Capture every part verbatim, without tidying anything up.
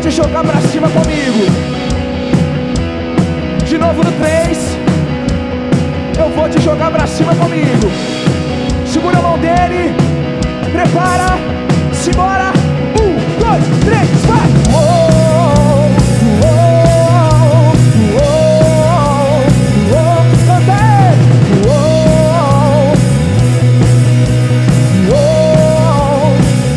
te jogar pra cima comigo. De novo no três. Eu vou te jogar pra cima comigo. Segura a mão dele. Prepara. Simbora. Um, dois, três, vai. Oh, oh, oh, oh, oh. Canta aí. Oh, oh.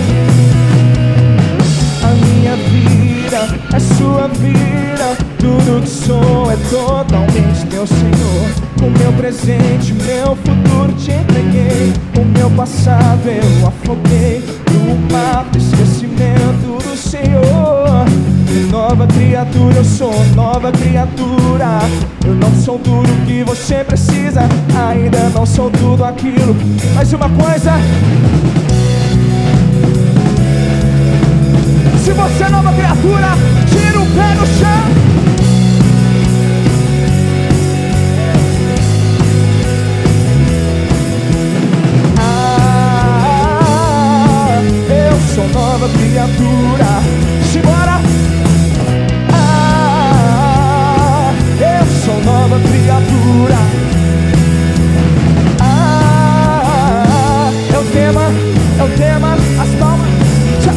A minha vida é sua vida. Tudo que sou é totalmente teu, Senhor. O meu presente, meu futuro te entreguei. O meu passado eu afoguei no mar do esquecimento do Senhor. Nova criatura, eu sou nova criatura. Eu não sou tudo que você precisa. Ainda não sou tudo aquilo. Mas uma coisa: se você é nova criatura, tira o pé no chão. Sou nova criatura. Simbora. Ah, eu sou nova criatura. Ah, é o tema, é o tema. As palmas. Tchau.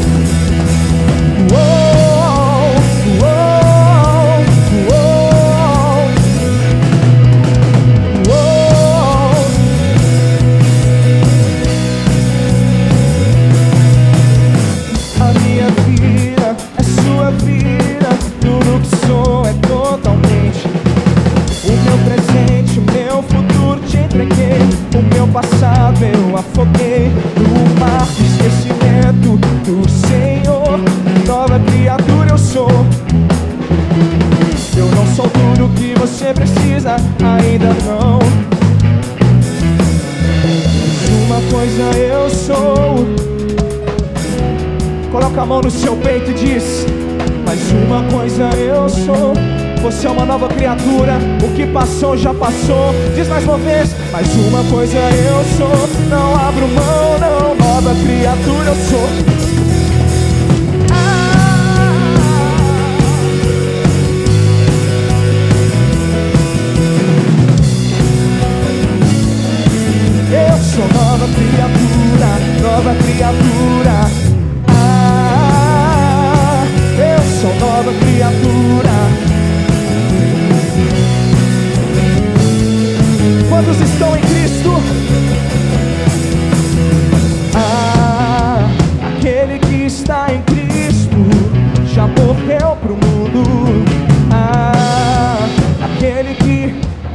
Uou, uou, uou, uou. A minha vida é sua vida. Tudo que sou é totalmente. O meu presente, o meu futuro te entreguei. O meu passado eu afoguei no mar do esquecimento do Senhor. Nova criatura eu sou. Eu não sou tudo que você precisa, ainda não. Uma coisa eu sou. Coloca a mão no seu peito e diz: mas uma coisa eu sou. Você é uma nova criatura. O que passou já passou. Diz mais uma vez: mas uma coisa eu sou. Não abro mão, não. Nova criatura eu sou. Ah, eu sou nova criatura. Nova criatura. Sou nova criatura. Quantos estão em Cristo? Ah, aquele que está em Cristo já morreu pro mundo. Ah, aquele que...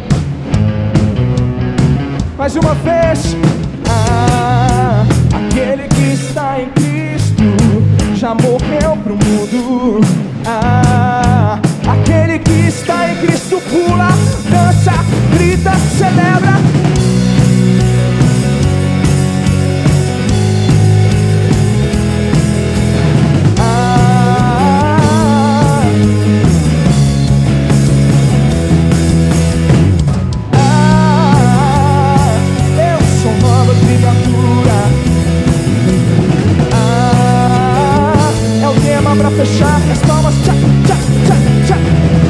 mais uma vez. Ah, aquele que está em Cristo já morreu pro mundo. Ah, aquele que está em Cristo pula, dança, grita, celebra. Ah, ah, eu sou nova criatura. Pra fechar as palmas, tchá, tchá, tchá, tchá.